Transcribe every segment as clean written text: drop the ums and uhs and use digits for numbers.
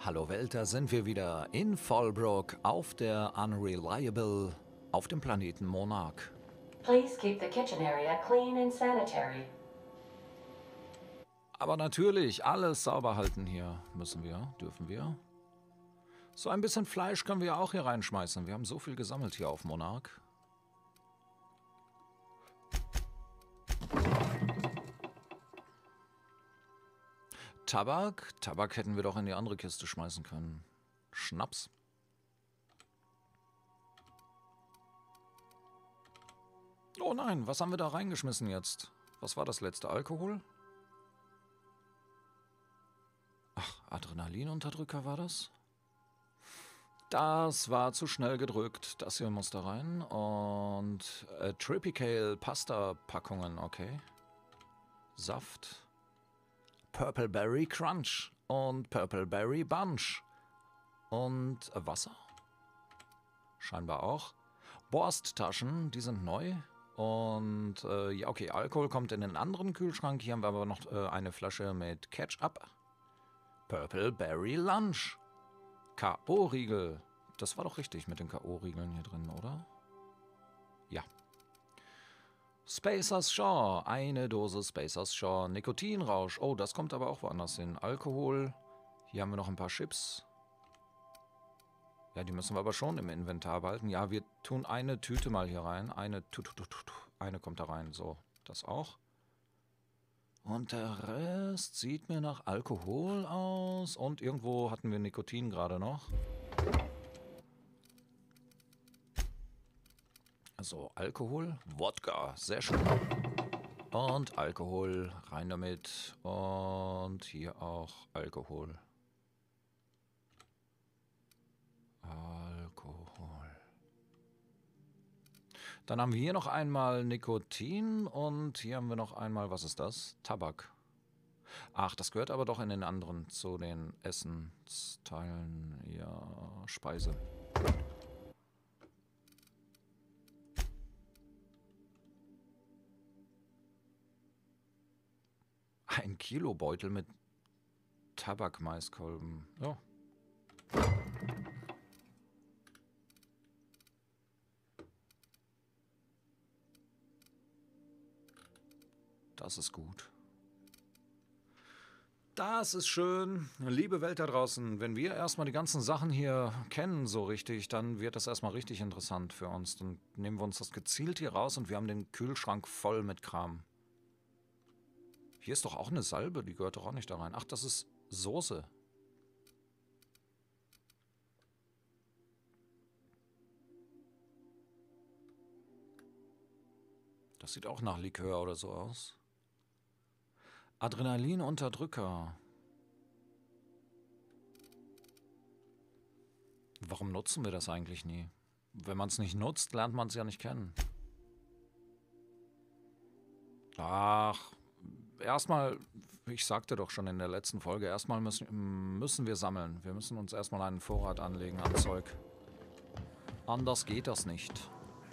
Hallo Welt, da sind wir wieder in Fallbrook auf der Unreliable auf dem Planeten Monarch. Please keep the kitchen area clean and sanitary. Aber natürlich, alles sauber halten hier dürfen wir. So ein bisschen Fleisch können wir auch hier reinschmeißen. Wir haben so viel gesammelt hier auf Monarch. Tabak hätten wir doch in die andere Kiste schmeißen können. Schnaps. Oh nein, was haben wir da reingeschmissen jetzt? Was war das letzte? Alkohol? Ach, Adrenalinunterdrücker war das? Das war zu schnell gedrückt. Das hier muss da rein. Und Tripicale Pasta Packungen, okay. Saft. Purple Berry Crunch und Purple Berry Bunch. Und Wasser. Scheinbar auch. Borsttaschen, die sind neu. Und ja, okay, Alkohol kommt in den anderen Kühlschrank. Hier haben wir aber noch eine Flasche mit Ketchup. Purple Berry Lunch. K.O.-Riegel. Das war doch richtig mit den K.O.-Riegeln hier drin, oder? Ja. Spacers Shaw. Eine Dose Spacers Shaw. Nikotinrausch. Oh, das kommt aber auch woanders hin. Alkohol. Hier haben wir noch ein paar Chips. Ja, die müssen wir aber schon im Inventar behalten. Ja, wir tun eine Tüte mal hier rein. Eine kommt da rein. So, das auch. Und der Rest sieht mir nach Alkohol aus. Und irgendwo hatten wir Nikotin gerade noch. Also Alkohol, Wodka, sehr schön. Und Alkohol, rein damit. Und hier auch Alkohol. Dann haben wir hier noch einmal Nikotin und hier haben wir noch einmal, was ist das? Tabak. Ach, das gehört aber doch in den anderen zu den Essensteilen. Ja, Speise. Ein Kilobeutel mit Tabakmaiskolben. Ja. Das ist gut. Das ist schön. Liebe Welt da draußen, wenn wir erstmal die ganzen Sachen hier kennen so richtig, dann wird das erstmal richtig interessant für uns. Dann nehmen wir uns das gezielt hier raus und wir haben den Kühlschrank voll mit Kram. Hier ist doch auch eine Salbe, die gehört doch auch nicht da rein. Ach, das ist Soße. Das sieht auch nach Likör oder so aus. Adrenalinunterdrücker. Warum nutzen wir das eigentlich nie? Wenn man es nicht nutzt, lernt man es ja nicht kennen. Ach, erstmal, ich sagte doch schon in der letzten Folge, erstmal müssen wir sammeln. Wir müssen uns erstmal einen Vorrat anlegen an Zeug. Anders geht das nicht.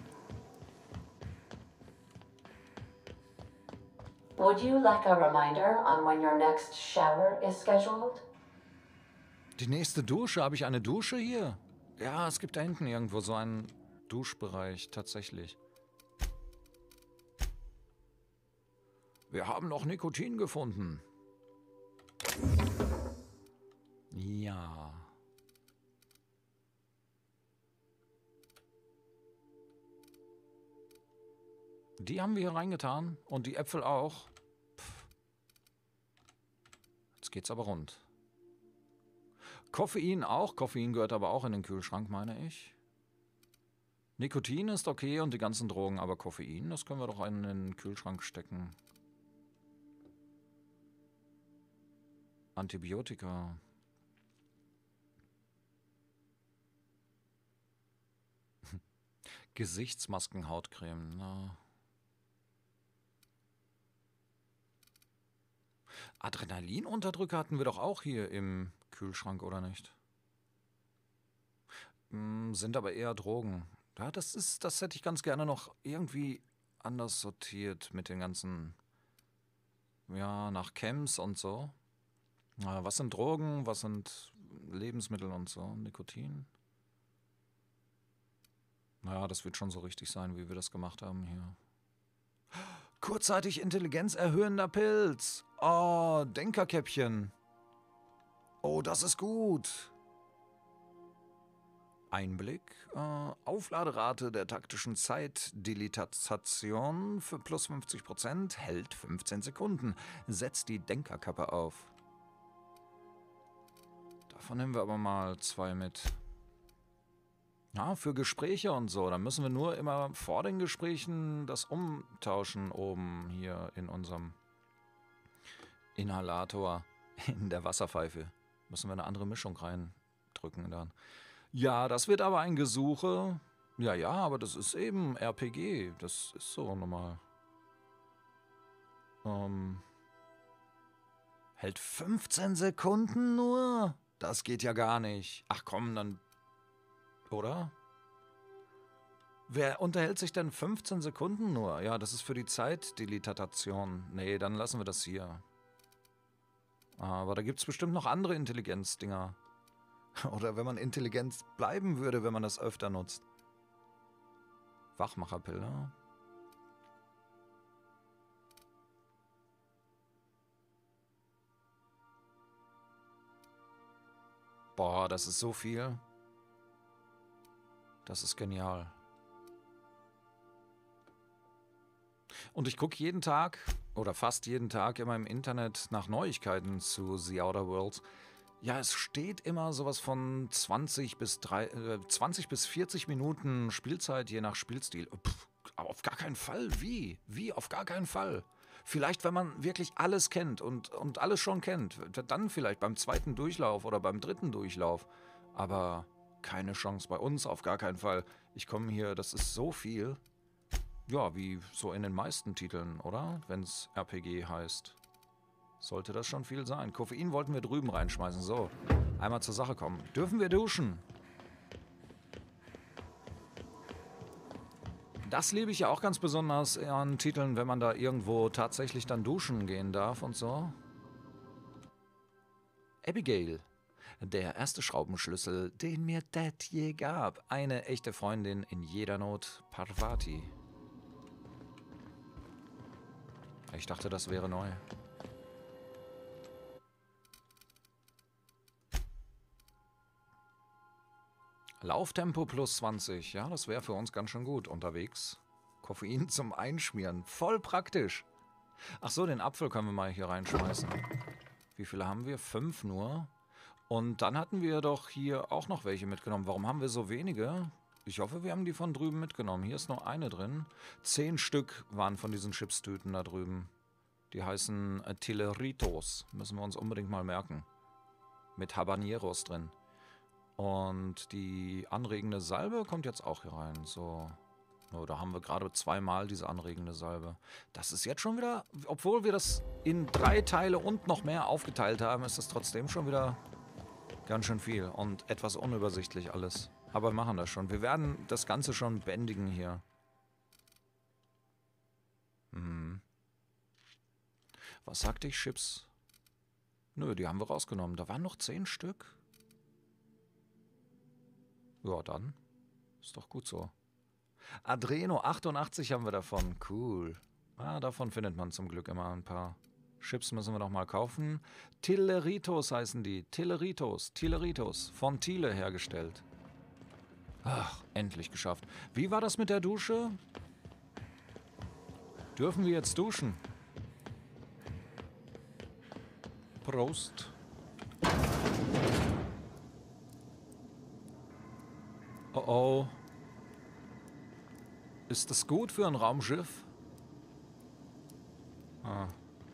Would you like a reminder on when your next shower is scheduled? Die nächste Dusche, habe ich eine Dusche hier? Ja, es gibt da hinten irgendwo so einen Duschbereich, tatsächlich. Wir haben noch Nikotin gefunden. Ja. Die haben wir hier reingetan und die Äpfel auch. Pff. Jetzt geht's aber rund. Koffein auch. Koffein gehört aber auch in den Kühlschrank, meine ich. Nikotin ist okay und die ganzen Drogen, aber Koffein, das können wir doch in den Kühlschrank stecken. Antibiotika. Gesichtsmasken, Hautcreme. Na. Adrenalinunterdrücker hatten wir doch auch hier im Kühlschrank, oder nicht? Sind aber eher Drogen. Ja, das hätte ich ganz gerne noch irgendwie anders sortiert mit den ganzen, ja, nach Chems und so. Was sind Drogen, was sind Lebensmittel und so. Nikotin. Naja, das wird schon so richtig sein, wie wir das gemacht haben hier. Kurzzeitig Intelligenz erhöhender Pilz. Oh, Denkerkäppchen. Oh, das ist gut. Einblick. Aufladerate der taktischen Zeitdilatation für plus 50%, hält 15 Sekunden. Setzt die Denkerkappe auf. Davon nehmen wir aber mal 2 mit. Ja, für Gespräche und so. Da müssen wir nur immer vor den Gesprächen das umtauschen oben hier in unserem Inhalator in der Wasserpfeife. Müssen wir eine andere Mischung reindrücken dann. Ja, das wird aber ein Gesuche. Ja, aber das ist eben RPG. Das ist so normal. Hält 15 Sekunden nur? Das geht ja gar nicht. Ach komm, dann... Oder? Wer unterhält sich denn 15 Sekunden nur? Ja, das ist für die Zeitdilatation. Nee, dann lassen wir das hier. Aber da gibt es bestimmt noch andere Intelligenzdinger. Oder wenn man intelligent bleiben würde, wenn man das öfter nutzt. Wachmacherpille. Boah, das ist so viel. Das ist genial. Und ich gucke jeden Tag oder fast jeden Tag immer im Internet nach Neuigkeiten zu The Outer Worlds. Ja, es steht immer sowas von 20 bis 40 Minuten Spielzeit, je nach Spielstil. Auf gar keinen Fall. Wie? Wie? Auf gar keinen Fall. Vielleicht, wenn man wirklich alles kennt und alles schon kennt. Dann vielleicht beim 2. Durchlauf oder beim 3. Durchlauf. Aber keine Chance bei uns, auf gar keinen Fall. Ich komme hier, das ist so viel. Ja, wie so in den meisten Titeln, oder? Wenn es RPG heißt. Sollte das schon viel sein. Koffein wollten wir drüben reinschmeißen. So, einmal zur Sache kommen. Dürfen wir duschen? Das liebe ich ja auch ganz besonders an Titeln, wenn man da irgendwo tatsächlich dann duschen gehen darf und so. Abigail. Der erste Schraubenschlüssel, den mir Dad je gab. Eine echte Freundin in jeder Not. Parvati. Ich dachte, das wäre neu. Lauftempo plus 20. Ja, das wäre für uns ganz schön gut unterwegs. Koffein zum Einschmieren. Voll praktisch. Ach so, den Apfel können wir mal hier reinschmeißen. Wie viele haben wir? 5 nur. Und dann hatten wir doch hier auch noch welche mitgenommen. Warum haben wir so wenige? Ich hoffe, wir haben die von drüben mitgenommen. Hier ist nur eine drin. 10 Stück waren von diesen Chipstüten da drüben. Die heißen Tilleritos. Müssen wir uns unbedingt mal merken. Mit Habaneros drin. Und die anregende Salbe kommt jetzt auch hier rein. So. Oh, da haben wir gerade 2-mal diese anregende Salbe. Das ist jetzt schon wieder, obwohl wir das in 3 Teile und noch mehr aufgeteilt haben, ist das trotzdem schon wieder ganz schön viel und etwas unübersichtlich alles. Aber wir machen das schon. Wir werden das Ganze schon bändigen hier. Was sagte ich, Chips? Nö, die haben wir rausgenommen. Da waren noch 10 Stück. Ja, dann. Ist doch gut so. Adreno 88 haben wir davon. Cool. Ah, davon findet man zum Glück immer ein paar. Chips müssen wir noch mal kaufen. Tilleritos heißen die. Tilleritos. Von Thiele hergestellt. Ach, endlich geschafft. Wie war das mit der Dusche? Dürfen wir jetzt duschen? Prost. Oh oh. Ist das gut für ein Raumschiff? Ah.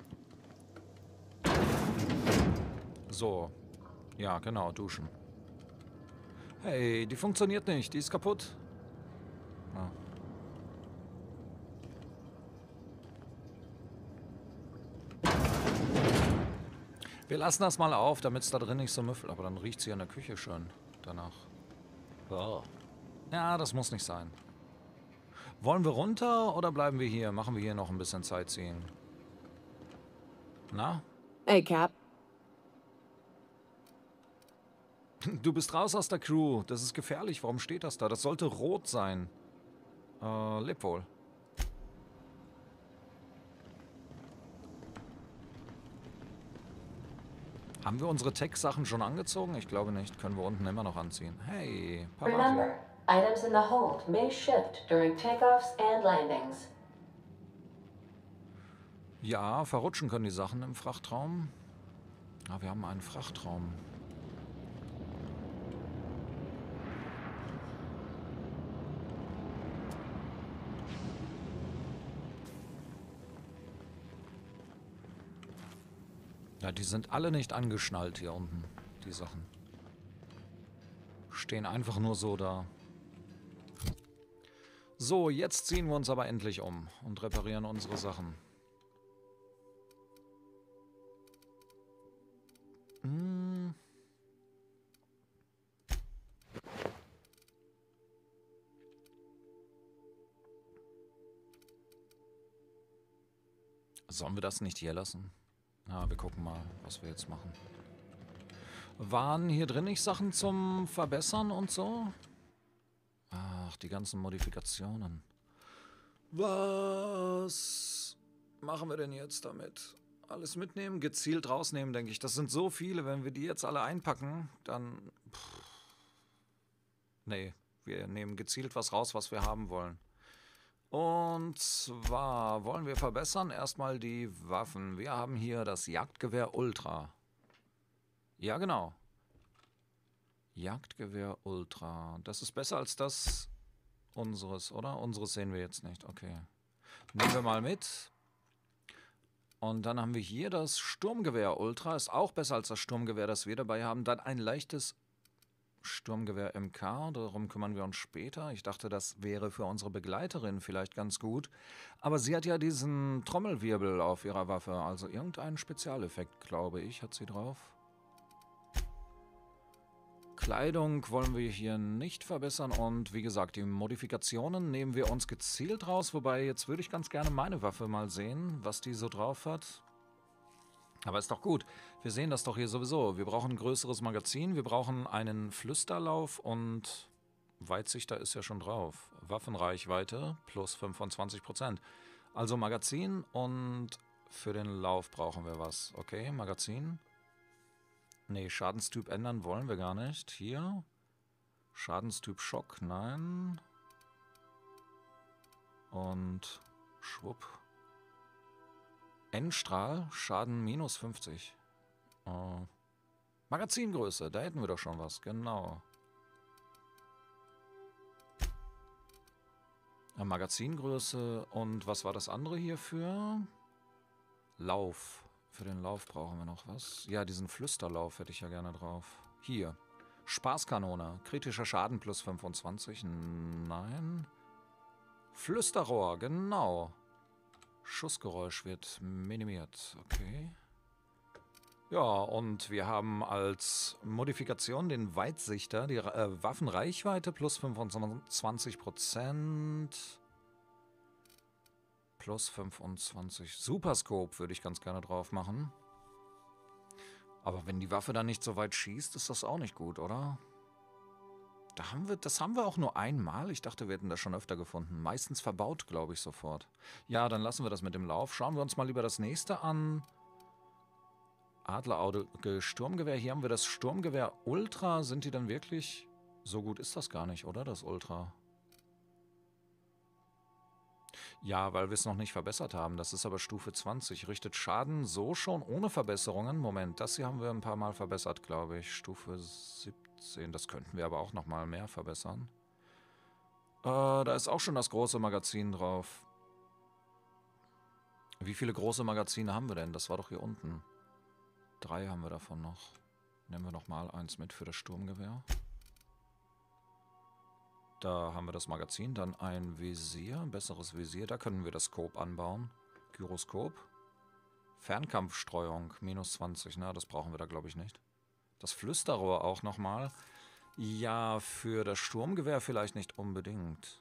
So. Ja, genau, duschen. Hey, die funktioniert nicht. Die ist kaputt. Ah. Wir lassen das mal auf, damit es da drin nicht so müffelt. Aber dann riecht sie in der Küche schön danach. Oh. Ja, das muss nicht sein. Wollen wir runter oder bleiben wir hier? Machen wir hier noch ein bisschen Sightseeing. Na? Hey, Cap. Du bist raus aus der Crew. Das ist gefährlich. Warum steht das da? Das sollte rot sein. Leb wohl. Haben wir unsere Tech-Sachen schon angezogen? Ich glaube nicht. Können wir unten immer noch anziehen. Hey, Papa. Remember, items in the hold may shift during takeoffs and landings. Ja, verrutschen können die Sachen im Frachtraum. Ah, wir haben einen Frachtraum. Ja, die sind alle nicht angeschnallt hier unten, die Sachen. Stehen einfach nur so da. So, jetzt ziehen wir uns aber endlich um und reparieren unsere Sachen. Sollen wir das nicht hier lassen? Ja, wir gucken mal, was wir jetzt machen. Waren hier drin nicht Sachen zum Verbessern und so? Ach, die ganzen Modifikationen. Was machen wir denn jetzt damit? Alles mitnehmen, gezielt rausnehmen, denke ich. Das sind so viele, wenn wir die jetzt alle einpacken, dann... Nee, wir nehmen gezielt was raus, was wir haben wollen. Und zwar wollen wir verbessern erstmal die Waffen. Wir haben hier das Jagdgewehr Ultra. Ja, genau. Jagdgewehr Ultra. Das ist besser als das unseres, oder? Unseres sehen wir jetzt nicht. Okay. Nehmen wir mal mit. Und dann haben wir hier das Sturmgewehr Ultra. Ist auch besser als das Sturmgewehr, das wir dabei haben. Dann ein leichtes Sturmgewehr MK, darum kümmern wir uns später. Ich dachte, das wäre für unsere Begleiterin vielleicht ganz gut. Aber sie hat ja diesen Trommelwirbel auf ihrer Waffe. Also irgendeinen Spezialeffekt, glaube ich, hat sie drauf. Kleidung wollen wir hier nicht verbessern. Und wie gesagt, die Modifikationen nehmen wir uns gezielt raus. Wobei, jetzt würde ich ganz gerne meine Waffe mal sehen, was die so drauf hat. Aber ist doch gut. Wir sehen das doch hier sowieso. Wir brauchen ein größeres Magazin, wir brauchen einen Flüsterlauf und Weitsichter ist ja schon drauf. Waffenreichweite plus 25%. Also Magazin und für den Lauf brauchen wir was. Okay, Magazin. Nee, Schadenstyp ändern wollen wir gar nicht. Hier. Schadenstyp Schock, nein. Und schwupp. Endstrahl, Schaden minus 50. Magazingröße, da hätten wir doch schon was, genau. Magazingröße und was war das andere hier für? Lauf. Für den Lauf brauchen wir noch was. Ja, diesen Flüsterlauf hätte ich ja gerne drauf. Hier. Spaßkanone, kritischer Schaden plus 25. Nein. Flüsterrohr, genau. Schussgeräusch wird minimiert. Okay. Ja, und wir haben als Modifikation den Weitsichter, die Waffenreichweite plus 25%. Plus 25. Superscope würde ich ganz gerne drauf machen. Aber wenn die Waffe dann nicht so weit schießt, ist das auch nicht gut, oder? Das haben wir auch nur einmal. Ich dachte, wir hätten das schon öfter gefunden. Meistens verbaut, glaube ich, sofort. Ja, dann lassen wir das mit dem Lauf. Schauen wir uns mal lieber das nächste an. Adlerauge Sturmgewehr. Hier haben wir das Sturmgewehr Ultra. Sind die dann wirklich... So gut ist das gar nicht, oder? Das Ultra. Ja, weil wir es noch nicht verbessert haben. Das ist aber Stufe 20. Richtet Schaden so schon ohne Verbesserungen. Moment, das hier haben wir ein paar Mal verbessert, glaube ich. Stufe 17. Das könnten wir aber auch noch mal mehr verbessern. Da ist auch schon das große Magazin drauf. Wie viele große Magazine haben wir denn? Das war doch hier unten. 3 haben wir davon noch. Nehmen wir noch mal eins mit für das Sturmgewehr. Da haben wir das Magazin, dann ein Visier, ein besseres Visier. Da können wir das Scope anbauen. Gyroskop. Fernkampfstreuung, minus 20. Na, das brauchen wir da, glaube ich, nicht. Das Flüsterrohr auch nochmal. Ja, für das Sturmgewehr vielleicht nicht unbedingt.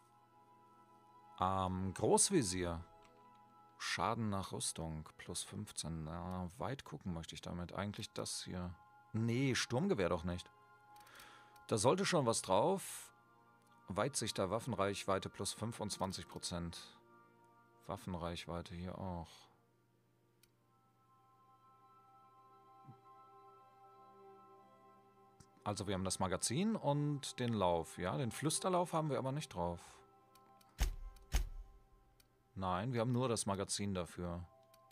Großvisier. Schaden nach Rüstung, plus 15. Na, weit gucken möchte ich damit. Eigentlich das hier. Nee, Sturmgewehr doch nicht. Da sollte schon was drauf. Weitsichter, Waffenreichweite plus 25%. Waffenreichweite hier auch. Also wir haben das Magazin und den Lauf. Ja, den Flüsterlauf haben wir aber nicht drauf. Nein, wir haben nur das Magazin dafür.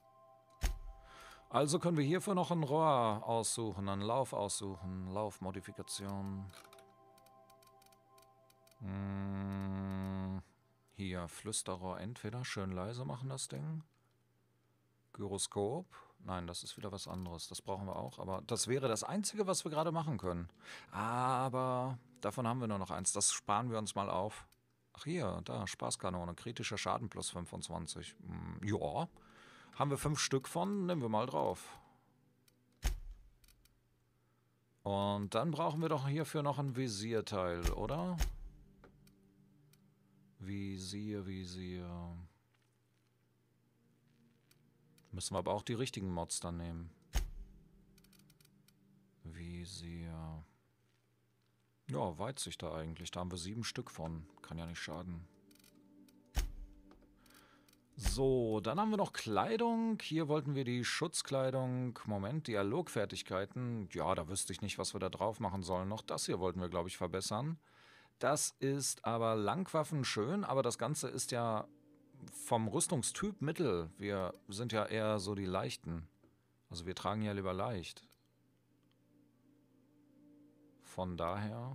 Also können wir hierfür noch ein Rohr aussuchen, einen Lauf aussuchen. Laufmodifikation. Hier, Flüsterrohr entweder. Schön leise machen das Ding. Gyroskop. Nein, das ist wieder was anderes. Das brauchen wir auch. Aber das wäre das Einzige, was wir gerade machen können. Aber davon haben wir nur noch eins. Das sparen wir uns mal auf. Ach hier, da, Spaßkanone. Kritischer Schaden plus 25. Ja. Haben wir 5 Stück von, nehmen wir mal drauf. Und dann brauchen wir doch hierfür noch ein Visierteil, oder? Visier. Müssen wir aber auch die richtigen Mods dann nehmen. Visier. Ja, Weitsichter eigentlich. Da haben wir 7 Stück von. Kann ja nicht schaden. So, dann haben wir noch Kleidung. Hier wollten wir die Schutzkleidung. Moment, Dialogfertigkeiten. Ja, da wüsste ich nicht, was wir da drauf machen sollen. Noch das hier wollten wir, glaube ich, verbessern. Das ist aber Langwaffen schön, aber das Ganze ist ja vom Rüstungstyp Mittel. Wir sind ja eher so die Leichten. Also wir tragen ja lieber leicht. Von daher...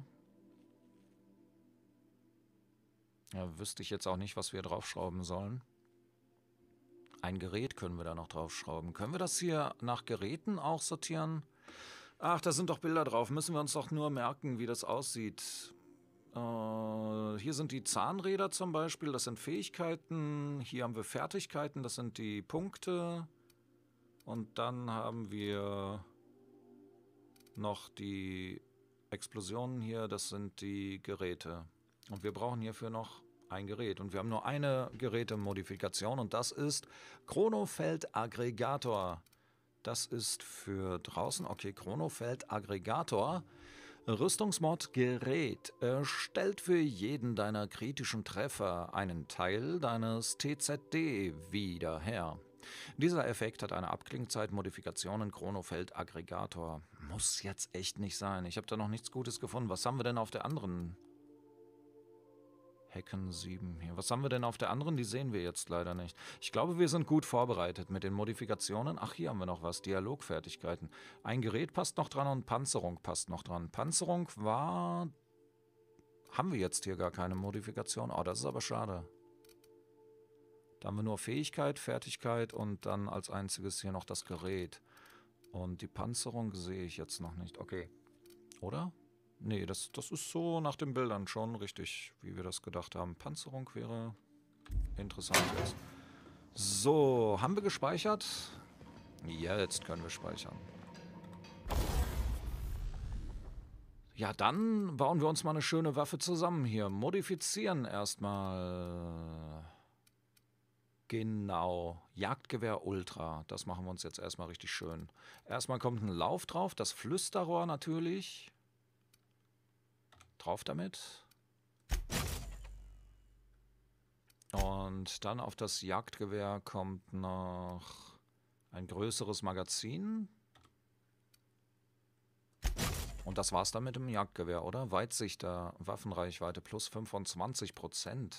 Ja, wüsste ich jetzt auch nicht, was wir draufschrauben sollen. Ein Gerät können wir da noch draufschrauben. Können wir das hier nach Geräten auch sortieren? Ach, da sind doch Bilder drauf. Müssen wir uns doch nur merken, wie das aussieht. Hier sind die Zahnräder zum Beispiel. Das sind Fähigkeiten. Hier haben wir Fertigkeiten. Das sind die Punkte. Und dann haben wir noch die Explosionen hier. Das sind die Geräte. Und wir brauchen hierfür noch ein Gerät. Und wir haben nur eine Gerätemodifikation und das ist Chronofeld-Aggregator. Das ist für draußen. Okay, Chronofeld-Aggregator. Rüstungsmod Gerät. Stellt für jeden deiner kritischen Treffer einen Teil deines TZD wieder her. Dieser Effekt hat eine Abklingzeit, Modifikation in Chronofeld-Aggregator. Muss jetzt echt nicht sein. Ich habe da noch nichts Gutes gefunden. Was haben wir denn auf der anderen? Hecken 7 hier. Was haben wir denn auf der anderen? Die sehen wir jetzt leider nicht. Ich glaube, wir sind gut vorbereitet mit den Modifikationen. Ach, hier haben wir noch was. Dialogfertigkeiten. Ein Gerät passt noch dran und Panzerung passt noch dran. Panzerung war... Haben wir jetzt hier gar keine Modifikation? Oh, das ist aber schade. Da haben wir nur Fähigkeit, Fertigkeit und dann als einziges hier noch das Gerät. Und die Panzerung sehe ich jetzt noch nicht. Okay. Oder? Nee, das ist so nach den Bildern schon richtig, wie wir das gedacht haben. Panzerung wäre interessant jetzt. So, haben wir gespeichert? Ja, jetzt können wir speichern. Ja, dann bauen wir uns mal eine schöne Waffe zusammen hier. Modifizieren erstmal. Genau. Jagdgewehr Ultra. Das machen wir uns jetzt erstmal richtig schön. Erstmal kommt ein Lauf drauf. Das Flüsterrohr natürlich. Drauf damit. Und dann auf das Jagdgewehr kommt noch ein größeres Magazin. Und das war's dann mit dem Jagdgewehr, oder? Weitsichter, Waffenreichweite plus 25%.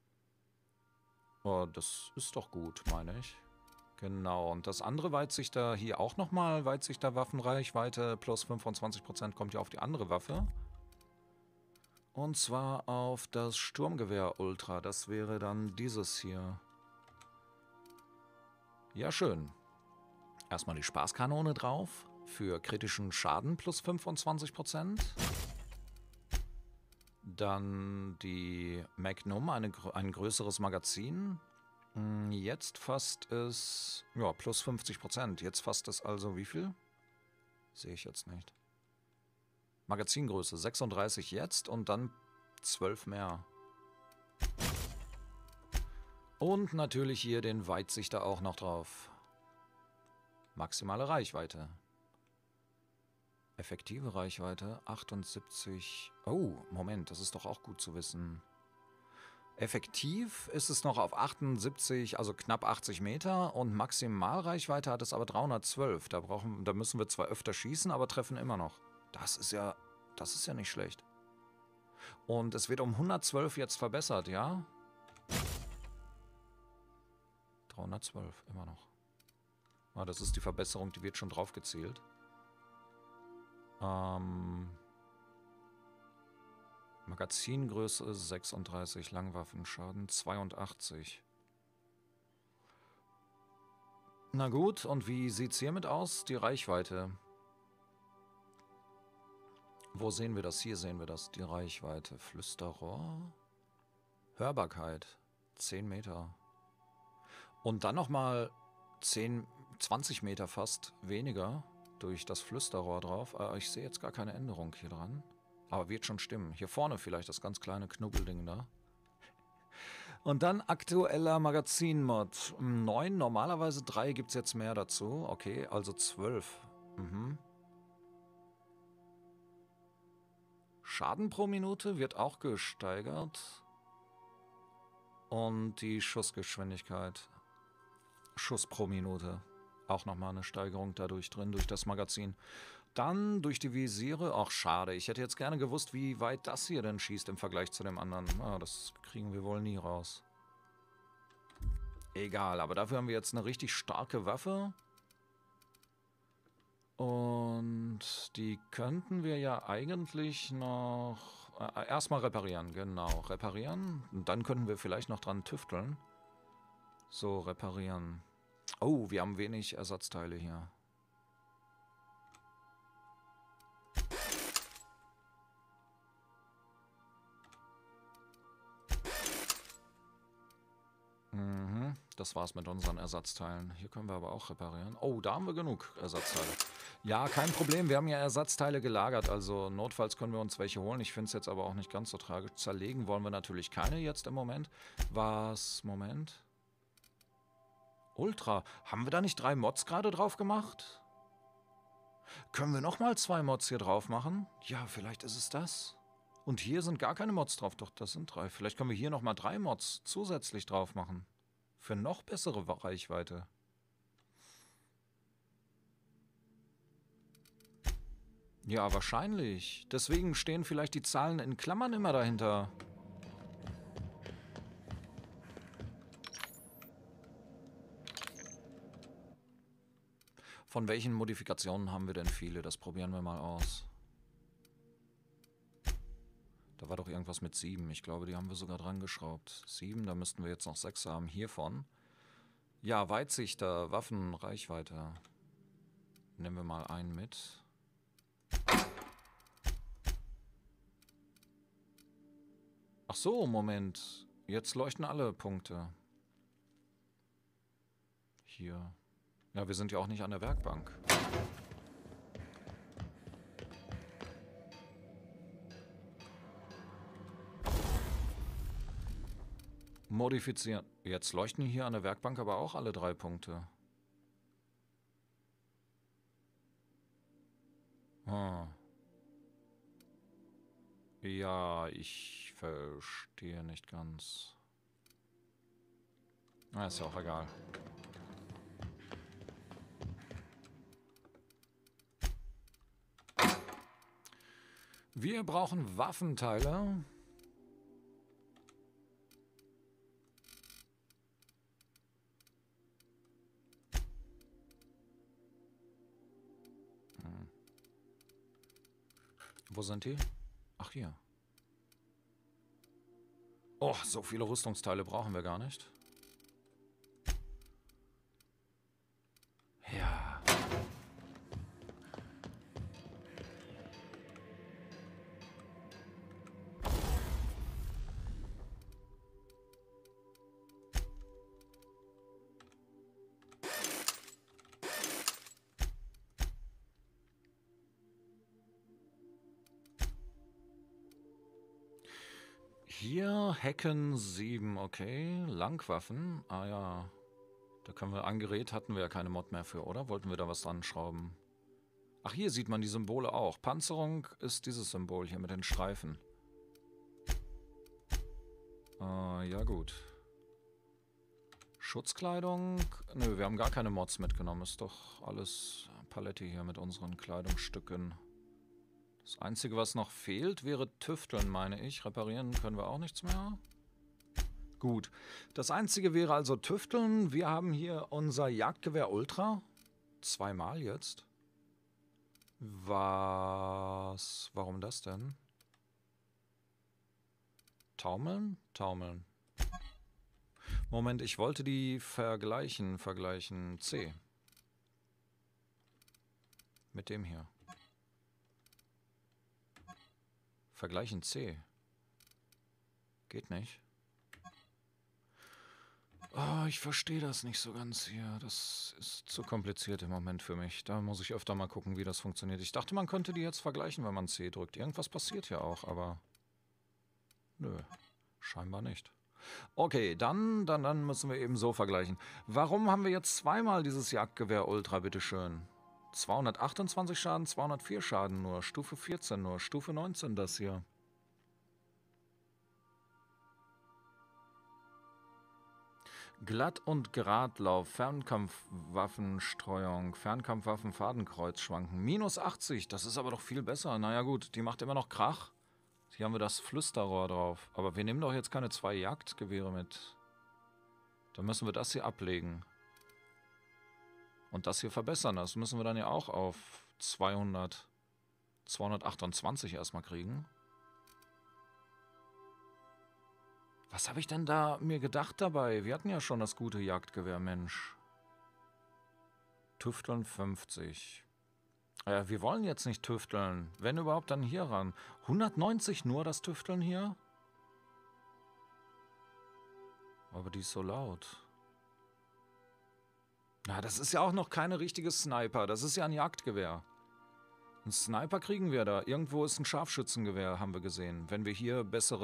Oh, das ist doch gut, meine ich. Genau, und das andere Weitsichter hier auch nochmal. Weitsichter, Waffenreichweite plus 25% kommt ja auf die andere Waffe. Und zwar auf das Sturmgewehr Ultra. Das wäre dann dieses hier. Ja, schön. Erstmal die Spaßkanone drauf. Für kritischen Schaden plus 25%. Dann die Magnum, ein größeres Magazin. Jetzt fasst es, ja, plus 50%. Jetzt fasst es also wie viel? Sehe ich jetzt nicht. Magazingröße 36 jetzt und dann 12 mehr. Und natürlich hier den Weitsichter auch noch drauf. Maximale Reichweite. Effektive Reichweite 78. Oh, Moment, das ist doch auch gut zu wissen. Effektiv ist es noch auf 78, also knapp 80 Meter und Maximalreichweite hat es aber 312. Da müssen wir zwar öfter schießen, aber treffen immer noch. Das ist ja nicht schlecht. Und es wird um 112 jetzt verbessert, ja? 312, immer noch. Ah, das ist die Verbesserung, die wird schon drauf gezielt. Magazingröße 36, Langwaffenschaden 82. Na gut, und wie sieht's hiermit aus? Die Reichweite. Wo sehen wir das? Hier sehen wir das. Die Reichweite. Flüsterrohr. Hörbarkeit. 10 Meter. Und dann nochmal 10, 20 Meter fast weniger durch das Flüsterrohr drauf. Ich sehe jetzt gar keine Änderung hier dran. Aber wird schon stimmen. Hier vorne vielleicht das ganz kleine Knubbelding da. Und dann aktueller Magazinmod. 9, normalerweise 3 gibt es jetzt mehr dazu. Okay, also 12. Schaden pro Minute wird auch gesteigert. Und die Schussgeschwindigkeit. Schuss pro Minute. Auch nochmal eine Steigerung dadurch drin, durch das Magazin. Dann durch die Visiere. Ach, schade. Ich hätte jetzt gerne gewusst, wie weit das hier denn schießt im Vergleich zu dem anderen. Das kriegen wir wohl nie raus. Egal, aber dafür haben wir jetzt eine richtig starke Waffe. Und die könnten wir ja eigentlich noch... erstmal reparieren, genau. Reparieren. Und dann könnten wir vielleicht noch dran tüfteln. So, reparieren. Oh, wir haben wenig Ersatzteile hier. Das war's mit unseren Ersatzteilen. Hier können wir aber auch reparieren. Oh, da haben wir genug Ersatzteile. Ja, kein Problem. Wir haben ja Ersatzteile gelagert. Also notfalls können wir uns welche holen. Ich finde es jetzt aber auch nicht ganz so tragisch. Zerlegen wollen wir natürlich keine jetzt im Moment. Was? Moment. Ultra. Haben wir da nicht 3 Mods gerade drauf gemacht? Können wir nochmal 2 Mods hier drauf machen? Ja, vielleicht ist es das. Und hier sind gar keine Mods drauf. Doch, das sind 3. Vielleicht können wir hier nochmal 3 Mods zusätzlich drauf machen. Für noch bessere Reichweite. Ja, wahrscheinlich. Deswegen stehen vielleicht die Zahlen in Klammern immer dahinter. Von welchen Modifikationen haben wir denn viele? Das probieren wir mal aus. Da war doch irgendwas mit 7. Ich glaube, die haben wir sogar dran geschraubt. 7, da müssten wir jetzt noch 6 haben. Hiervon. Ja, Weitsichter, Waffen, Reichweite. Nehmen wir mal einen mit. Ach so, Moment. Jetzt leuchten alle Punkte. Hier. Ja, wir sind ja auch nicht an der Werkbank. Modifizieren. Jetzt leuchten hier an der Werkbank aber auch alle 3 Punkte. Ja, ich verstehe nicht ganz. Ist ja auch egal. Wir brauchen Waffenteile. Wo sind die? Ach, hier. Oh, so viele Rüstungsteile brauchen wir gar nicht. Ja. Hier Hecken 7, okay. Langwaffen. Ah ja. Da können wir, an Gerät hatten wir ja keine Mod mehr für, oder? Wollten wir da was dran schrauben? Ach, hier sieht man die Symbole auch. Panzerung ist dieses Symbol hier mit den Streifen. Ja gut. Schutzkleidung? Nö, wir haben gar keine Mods mitgenommen. Ist doch alles Palette hier mit unseren Kleidungsstücken. Das Einzige, was noch fehlt, wäre Tüfteln, meine ich. Reparieren können wir auch nichts mehr. Gut. Das Einzige wäre also Tüfteln. Wir haben hier unser Jagdgewehr Ultra. 2-mal jetzt. Was? Warum das denn? Taumeln? Taumeln. Moment, ich wollte die vergleichen. Vergleichen. C. Mit dem hier. Vergleichen C. Geht nicht. Oh, ich verstehe das nicht so ganz hier. Das ist zu kompliziert im Moment für mich. Da muss ich öfter mal gucken, wie das funktioniert. Ich dachte, man könnte die jetzt vergleichen, wenn man C drückt. Irgendwas passiert ja auch, aber... Nö, scheinbar nicht. Okay, dann müssen wir eben so vergleichen. Warum haben wir jetzt 2-mal dieses Jagdgewehr Ultra, bitteschön? 228 Schaden, 204 Schaden nur. Stufe 14 nur. Stufe 19 das hier. Glatt- und Geradlauf, Fernkampfwaffenstreuung, Fernkampfwaffen, Fadenkreuz schwanken. Minus 80, das ist aber doch viel besser. Naja gut, die macht immer noch Krach. Hier haben wir das Flüsterrohr drauf. Aber wir nehmen doch jetzt keine 2 Jagdgewehre mit. Dann müssen wir das hier ablegen. Und das hier verbessern. Das müssen wir dann ja auch auf 228 erstmal kriegen. Was habe ich denn da mir gedacht dabei? Wir hatten ja schon das gute Jagdgewehr, Mensch. Tüfteln 50. Wir wollen jetzt nicht tüfteln. Wenn überhaupt, dann hier ran. 190 nur das Tüfteln hier? Aber die ist so laut. Na, das ist ja auch noch keine richtige Sniper. Das ist ja ein Jagdgewehr. Ein Sniper kriegen wir da. Irgendwo ist ein Scharfschützengewehr, haben wir gesehen. Wenn wir hier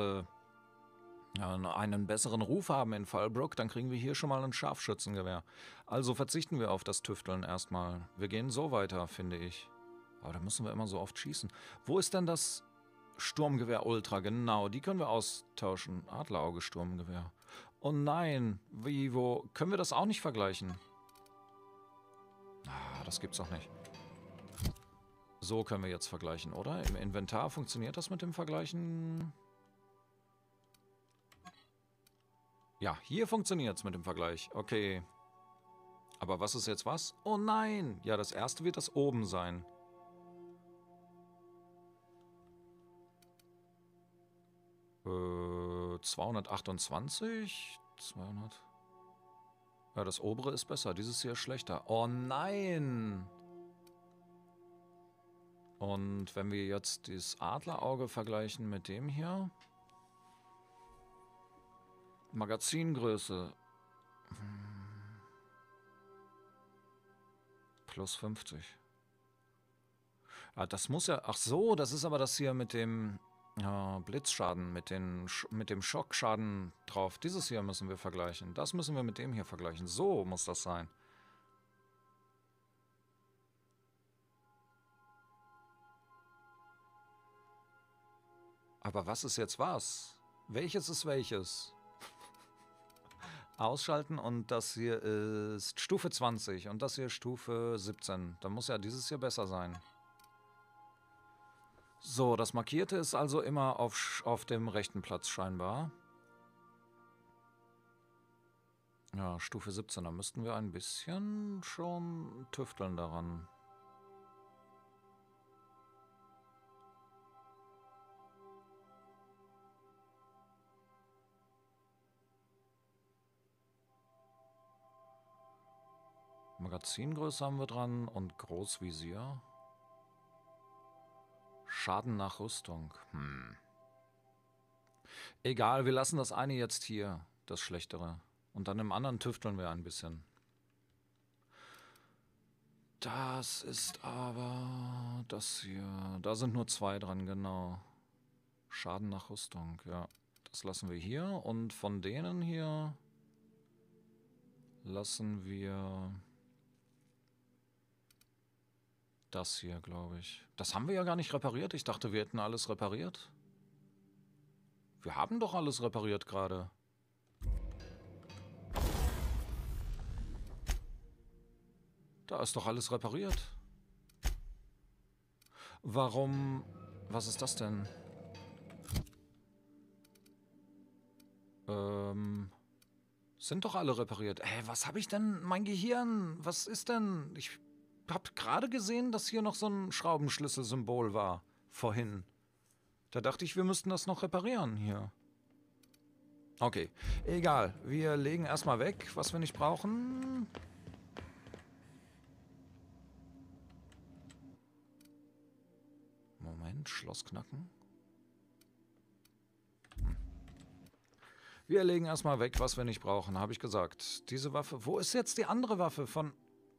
einen besseren Ruf haben in Fallbrook, dann kriegen wir hier schon mal ein Scharfschützengewehr. Also verzichten wir auf das Tüfteln erstmal. Wir gehen so weiter, finde ich. Aber da müssen wir immer so oft schießen. Wo ist denn das Sturmgewehr Ultra? Genau, die können wir austauschen. Adlerauge Sturmgewehr. Oh nein, wo? Können wir das auch nicht vergleichen? Das gibt's doch nicht. So können wir jetzt vergleichen, oder? Im Inventar funktioniert das mit dem Vergleichen? Ja, hier funktioniert es mit dem Vergleich. Okay. Aber was ist jetzt was? Oh nein! Ja, das erste wird das oben sein. Äh, 228? 200? Ja, das obere ist besser. Dieses hier ist schlechter. Oh nein! Und wenn wir jetzt das Adlerauge vergleichen mit dem hier... Magazingröße. Plus 50. Das muss ja... Ach so, das ist aber das hier mit dem Blitzschaden, mit dem Schockschaden drauf. Dieses hier müssen wir vergleichen. Das müssen wir mit dem hier vergleichen. So muss das sein. Aber was ist jetzt was? Welches ist welches? Ausschalten und das hier ist Stufe 20 und das hier Stufe 17. Dann muss ja dieses hier besser sein. So, das Markierte ist also immer auf dem rechten Platz scheinbar. Ja, Stufe 17, da müssten wir ein bisschen schon tüfteln daran. Magazingröße haben wir dran und Großvisier. Schaden nach Rüstung. Egal, wir lassen das eine jetzt hier, das Schlechtere. Und dann im anderen tüfteln wir ein bisschen. Das ist aber das hier. Da sind nur 2 dran, genau. Schaden nach Rüstung, ja. Das lassen wir hier. Und von denen hier lassen wir Das hier, glaube ich. Das haben wir ja gar nicht repariert. Ich dachte, wir hätten alles repariert. Wir haben doch alles repariert gerade. Da ist doch alles repariert. Warum? Was ist das denn? Sind doch alle repariert. Was habe ich denn? Mein Gehirn. Was ist denn? Ich habe gerade gesehen, dass hier noch so ein Schraubenschlüsselsymbol war. Vorhin. Da dachte ich, wir müssten das noch reparieren hier. Okay, egal. Wir legen erstmal weg, was wir nicht brauchen. Moment, Schloss knacken. Wir legen erstmal weg, was wir nicht brauchen, habe ich gesagt. Diese Waffe... Wo ist jetzt die andere Waffe von...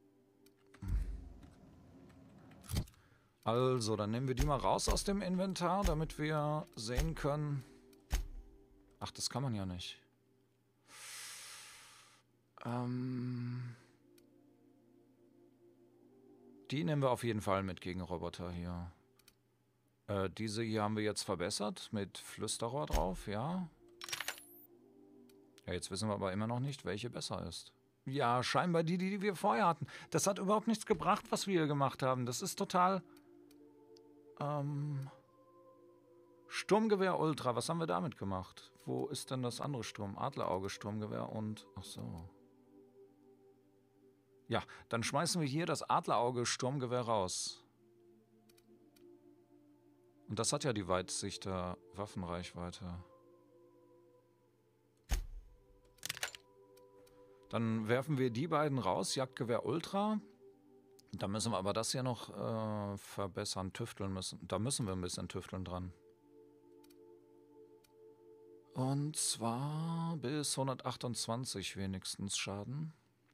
Also, dann nehmen wir die mal raus aus dem Inventar, damit wir sehen können... Ach, das kann man ja nicht. Die nehmen wir auf jeden Fall mit gegen Roboter hier. Diese hier haben wir jetzt verbessert mit Flüsterrohr drauf, ja. Ja, jetzt wissen wir aber immer noch nicht, welche besser ist. Ja, scheinbar die wir vorher hatten. Das hat überhaupt nichts gebracht, was wir hier gemacht haben. Das ist total... Sturmgewehr Ultra, was haben wir damit gemacht? Wo ist denn das andere Adlerauge Sturmgewehr und... Ach so. Ja, dann schmeißen wir hier das Adlerauge Sturmgewehr raus. Und das hat ja die Weitsichter Waffenreichweite. Dann werfen wir die beiden raus, Jagdgewehr Ultra. Da müssen wir aber das hier noch verbessern, tüfteln müssen. Da müssen wir ein bisschen tüfteln dran. Und zwar bis 128 wenigstens Schaden.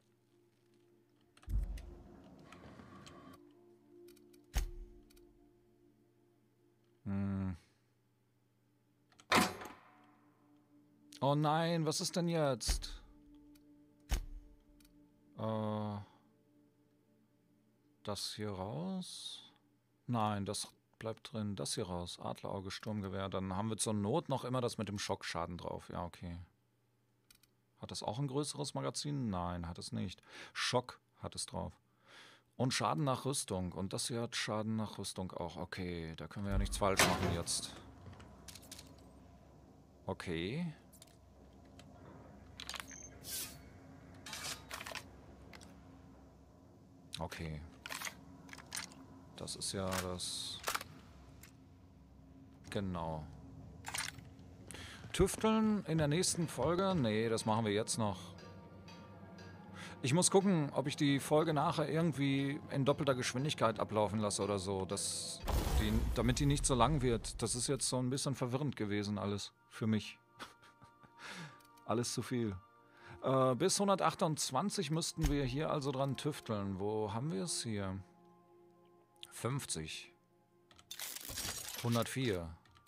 Oh nein, was ist denn jetzt? Das hier raus? Nein, das bleibt drin. Das hier raus. Adlerauge, Sturmgewehr. Dann haben wir zur Not noch immer das mit dem Schockschaden drauf. Ja, okay. Hat das auch ein größeres Magazin? Nein, hat es nicht. Schock hat es drauf. Und Schaden nach Rüstung. Und das hier hat Schaden nach Rüstung auch. Okay, da können wir ja nichts falsch machen jetzt. Okay. Okay. Das ist ja das... Genau. Tüfteln in der nächsten Folge? Nee, das machen wir jetzt noch. Ich muss gucken, ob ich die Folge nachher irgendwie in doppelter Geschwindigkeit ablaufen lasse oder so, damit die nicht so lang wird. Das ist jetzt so ein bisschen verwirrend gewesen alles für mich. Alles zu viel. Bis 128 müssten wir hier also dran tüfteln. Wo haben wir es hier? 50. 104.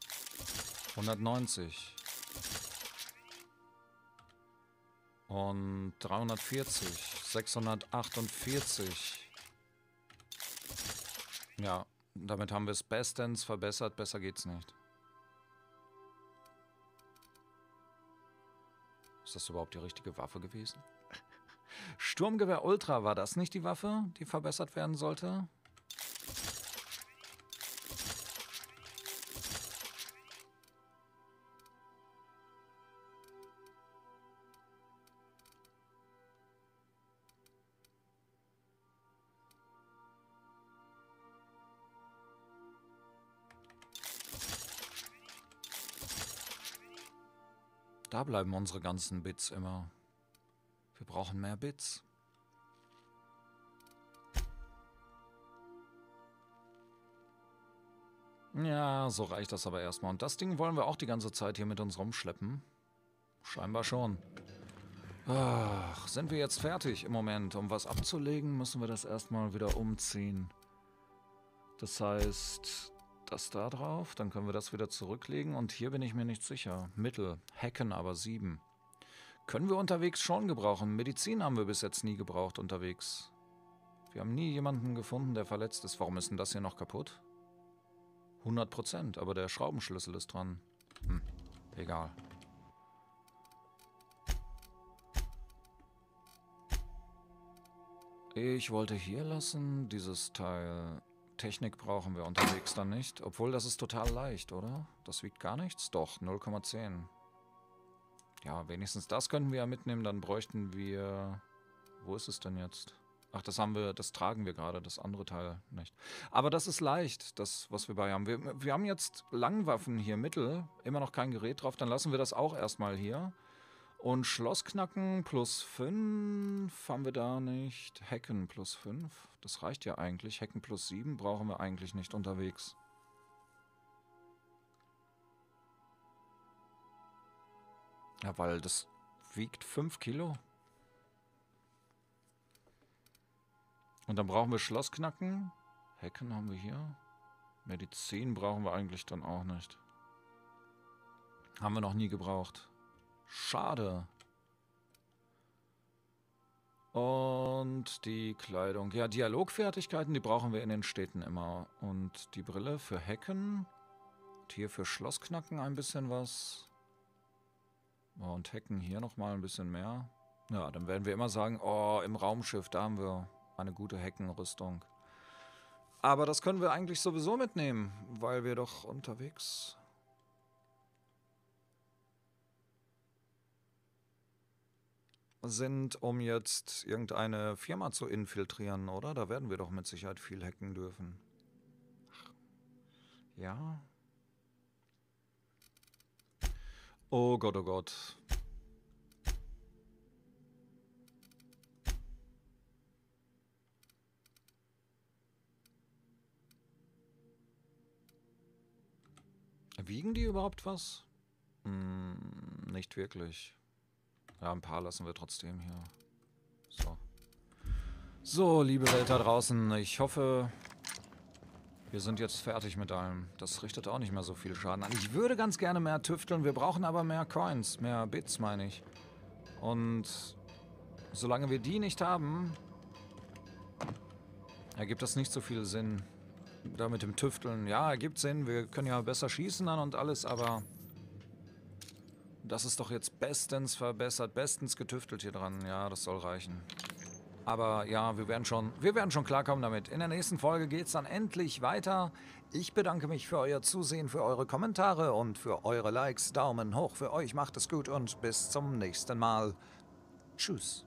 190. Und 340. 648. Ja, damit haben wir es bestens verbessert. Besser geht's nicht. Ist das überhaupt die richtige Waffe gewesen? Sturmgewehr Ultra, war das nicht die Waffe, die verbessert werden sollte? Da bleiben unsere ganzen Bits immer. Wir brauchen mehr Bits. Ja, so reicht das aber erstmal. Und das Ding wollen wir auch die ganze Zeit hier mit uns rumschleppen? Scheinbar schon. Ach, sind wir jetzt fertig im Moment? Um was abzulegen, müssen wir das erstmal wieder umziehen. Das heißt... Das da drauf, dann können wir das wieder zurücklegen und hier bin ich mir nicht sicher. Mittel, Hacken aber 7. Können wir unterwegs schon gebrauchen. Medizin haben wir bis jetzt nie gebraucht unterwegs. Wir haben nie jemanden gefunden, der verletzt ist. Warum ist denn das hier noch kaputt? 100%, aber der Schraubenschlüssel ist dran. Egal. Ich wollte hier lassen, dieses Teil. Technik brauchen wir unterwegs dann nicht. Obwohl, das ist total leicht, oder? Das wiegt gar nichts? Doch, 0,10. Ja, wenigstens das können wir ja mitnehmen. Dann bräuchten wir... Wo ist es denn jetzt? Ach, das tragen wir gerade, das andere Teil nicht. Aber das ist leicht, das, was wir bei haben. Wir haben jetzt Langwaffen hier, Mittel. Immer noch kein Gerät drauf. Dann lassen wir das auch erstmal hier. Und Schlossknacken plus 5 haben wir da nicht. Hacken plus 5. Das reicht ja eigentlich. Hacken plus 7 brauchen wir eigentlich nicht unterwegs. Ja, weil das wiegt 5 Kilo. Und dann brauchen wir Schlossknacken. Hacken haben wir hier. Medizin brauchen wir eigentlich dann auch nicht. Haben wir noch nie gebraucht. Schade. Und die Kleidung. Ja, Dialogfertigkeiten, die brauchen wir in den Städten immer. Und die Brille für Hacken. Und hier für Schlossknacken ein bisschen was. Und Hacken hier nochmal ein bisschen mehr. Ja, dann werden wir immer sagen, oh, im Raumschiff, da haben wir eine gute Heckenrüstung. Aber das können wir eigentlich sowieso mitnehmen, weil wir doch unterwegs sind, um jetzt irgendeine Firma zu infiltrieren, oder? Da werden wir doch mit Sicherheit viel hacken dürfen. Ja. Oh Gott, oh Gott. Wiegen die überhaupt was? Nicht wirklich. Ja, ein paar lassen wir trotzdem hier. So. So, liebe Welt da draußen, ich hoffe, wir sind jetzt fertig mit allem. Das richtet auch nicht mehr so viel Schaden an. Ich würde ganz gerne mehr tüfteln, wir brauchen aber mehr Coins, mehr Bits, meine ich. Und solange wir die nicht haben, ergibt das nicht so viel Sinn. Da mit dem Tüfteln, ja, ergibt Sinn, wir können ja besser schießen dann und alles, aber das ist doch jetzt bestens verbessert, bestens getüftelt hier dran. Ja, das soll reichen. Aber ja, wir werden schon klarkommen damit. In der nächsten Folge geht es dann endlich weiter. Ich bedanke mich für euer Zusehen, für eure Kommentare und für eure Likes. Daumen hoch für euch, macht es gut und bis zum nächsten Mal. Tschüss.